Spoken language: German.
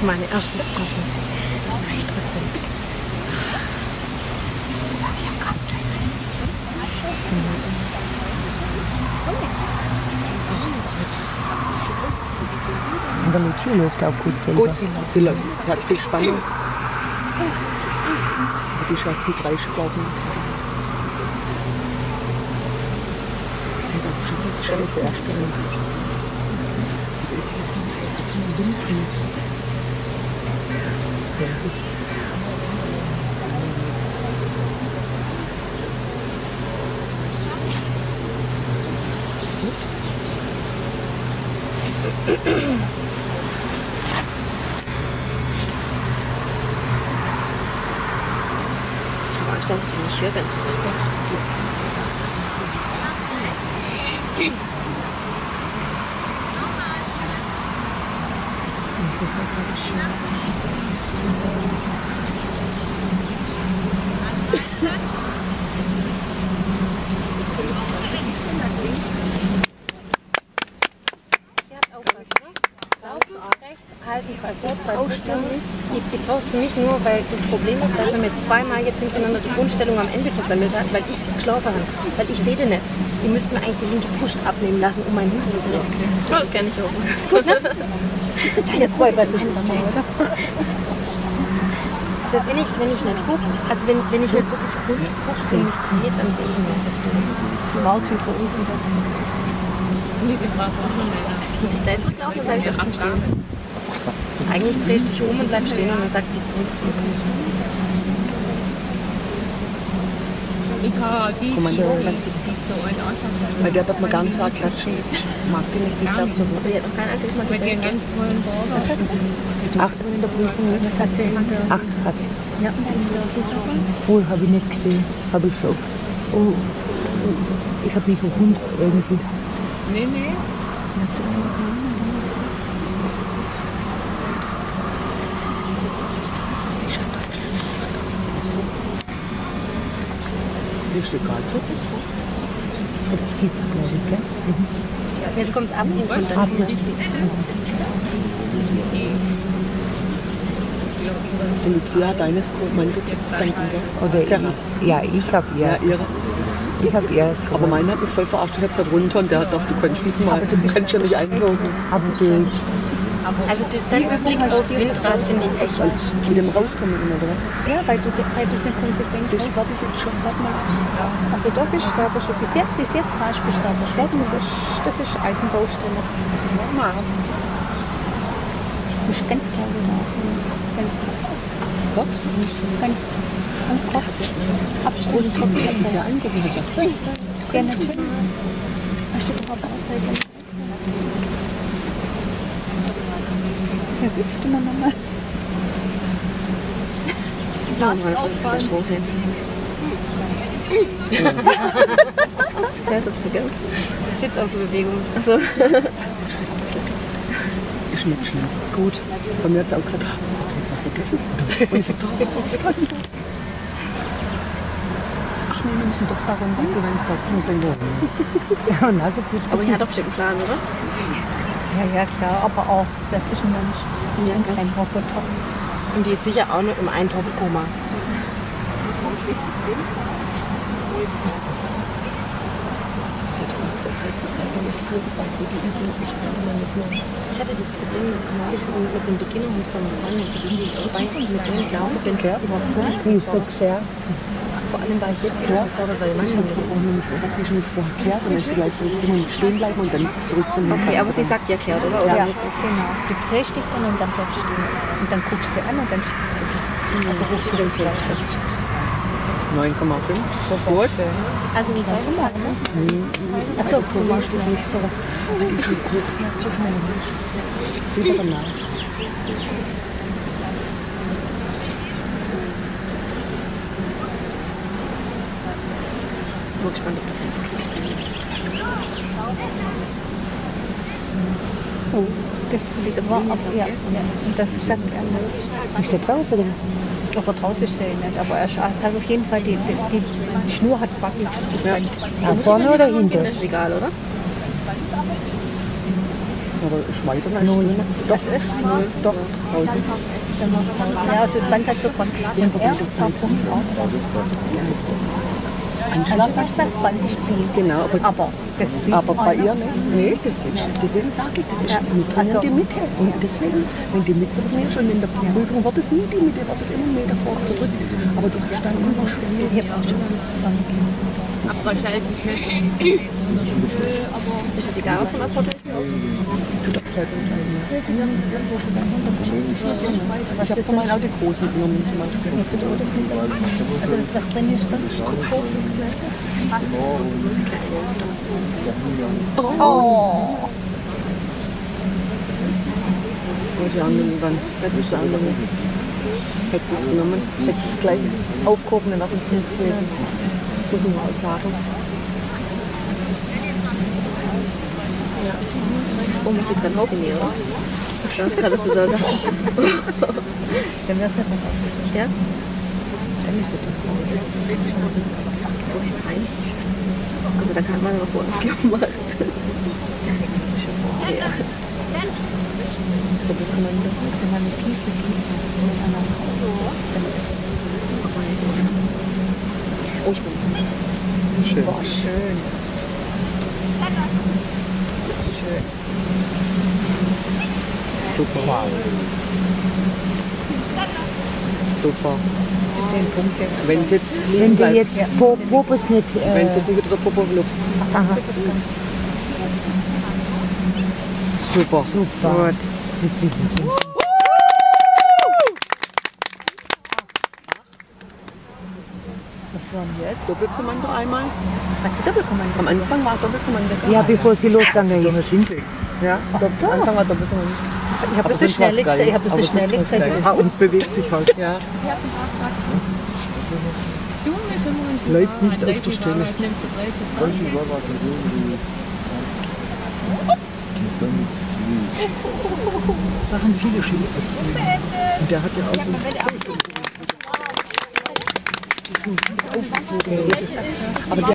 Meine erste Prüfung. Das ist echt trotzdem. Wir haben kaum Und der Lucia läuft auch gut selber. Gut, die läuft. Die hat viel Spannung. Die ist ja P3 gelaufen. Das ist schon das erste. Aber ich dachte, ich nicht höre, wenn es so weit halten, 2 Fuß, 2 Ausstellungen. Die brauchst für mich nur, weil das Problem ist, dass er mir zweimal jetzt hintereinander die Grundstellung am Ende versammelt hat, weil ich geschlafen habe. Weil ich sehe den nicht. Die müssten mir eigentlich die linke Brust abnehmen lassen, um meinen Hut zu sehen. Okay. Oh, das kenne ich auch. Ist gut, ne? Das ist deine zwei, was ist das, oder? Wenn ich nicht gucke, also wenn ich nicht wirklich gucke und mich drehe, dann sehe ich nicht, dass du Maultür vor uns sind. Muss ich da jetzt zurücklaufen oder bleibe ich auf dem stehen? Eigentlich drehst du dich um und bleibst stehen und dann sagt sie zurück. Kommandierung sitzt da. Weil der darf man gar nicht so klatschen, das mag die nicht, die fährt so. Die hat noch kein einziges Mal gewählt. Was hat sie? 8 in der Prüfung. Was hat sie? 8 hat sie. Ja. Oh, habe ich nicht gesehen. Habe ich schon. Oh, ich habe mich verwundert irgendwie. Nee. Wie steht gerade? Das sieht es, glaube ich, gell? Jetzt kommt es ab. Die Lucia hat deines Kommando zu danken, gell? Oder ja, ich habe ihr. Ja, ihre. Ich habe ihr. Aber meine hat mich voll verarscht. Ich habe gesagt runter und der hat gedacht, du kannst nicht mal. Du kannst ja nicht einloggen. Aber die Also Distanzblick aufs Windrad finde ich echt. Mit dem rauskommen immer, oder was? Ja, weil du nicht konsequent Das bist. warte ich jetzt schon. Warte mal. Also da bist du selber schon. Bis jetzt hast du selber schon. Das ist Altenbaustelle. Warte mal. Du musst ganz klar laufen. Ganz kurz. Kopf? Ganz kurz. Und Kopf. Abstand. Kopf. Ja, angucken. Ja, natürlich. Hast du überhaupt Ausseite? Ja, hüpft immer nochmal. Katastrophe jetzt. Der ist jetzt begangen. Das sitzt aus der Bewegung. Achso. Ist nicht schlimm. Gut. Bei mir hat sie auch gesagt, hast du jetzt was vergessen? Und ich hab da ach nee, wir müssen doch da runter. Und dann sagt sie, dann ja, und also gut. Aber die hat doch bestimmt einen Plan, oder? Ja, klar, aber auch, das ist ein Mensch. Ja, Kein Roboter. und die ist sicher auch nur im Eintopfkoma. Ich hatte das Problem, dass ich neulich mit dem Beginner von Freundin dabei mit dem Glauben bin, überhaupt völlig Wie ist so sehr? vor allem war ich jetzt wieder gefordert, weil die Mannschaft Ich habe nicht vorher kehrt und dann ist sie gleich zurück zum stehen bleiben und dann zurück zum Okay, aber sie sagt ja kehrt, oder? Oder Ja, ist okay? genau. Du drehst dich um und dann bleibst du stehen. Und dann guckst du sie an und dann schickt sie dich. Also rufst du den vielleicht fertig. 9,5. So gut. Also wie soll ich sagen? Achso, So war das nicht so. Weil ich nicht hochfährt, so schnell. Lieber danach. Ich bin gespannt, ob das oh, das war ab, ja. Und das sagt er nicht. Ist der draußen oder? Aber draußen ist sie nicht. Aber er hat auf jeden Fall die Schnur hat wackelt. Ja. Ja, vorne oder hinten? Das ist egal, oder? Aber ist weiter eine Stunde. Doch, Das ist doch, draußen. ja, es ist wandert so von Anschluss sagt man, ich ziehe. Genau, Aber das sieht aber bei einer. ihr nicht. Nee, das ist, deswegen sage ich, das ist in die Mitte. Und deswegen, wenn die Mitte wird schon in der Prüfung, wird es nie die Mitte, wird es immer einen Meter vor zurück. Aber du hast dann immer schwer. Ist es egal, was von der Porte ist? Ich habe von meinem Auto groß mitgenommen zum Beispiel. Also das wird, wenn ich sonst groß ist, Oh. Und die anderen dann, hätte ich die anderen, hätte sie es genommen, hätte sie es gleich aufgehoben, dann wäre es 5 gewesen. Muss man auch sagen. Ja. Oh, macht jetzt keinen Haufen mehr, oder? Ich dachte gerade, dass du da dachtest. Dann wäre es ja noch aus. Ja? Dann ist das Wirklich peinlich. Also da kann man noch vorne gemacht. Ja. Doppelkommando. Wenn man eine Kiesel gibt, Oh, ich bin. Schön. boah, schön. Schön. Super. Super. 10 Punkte. Wenn es jetzt Wenn liegen die bleibt, jetzt Popos nicht. wenn es jetzt nicht wieder der Popo luft. Aha, Super. super. Gut. Was war denn jetzt? Doppelkommando einmal. Sagt sie Doppelkommando? Am Anfang war Doppelkommando. Ja, bevor sie losgegangen ist. Ja, am Anfang war Doppelkommando. Ich habe das so schnell gesagt. Ich habe das so schnell gesagt. Ah, und bewegt sich halt. Ja. Bleibt nicht auf der Stelle. Machen viele Skiaktionen. Und der hat ja auch so einen aufgezogenen Rücken. Aber der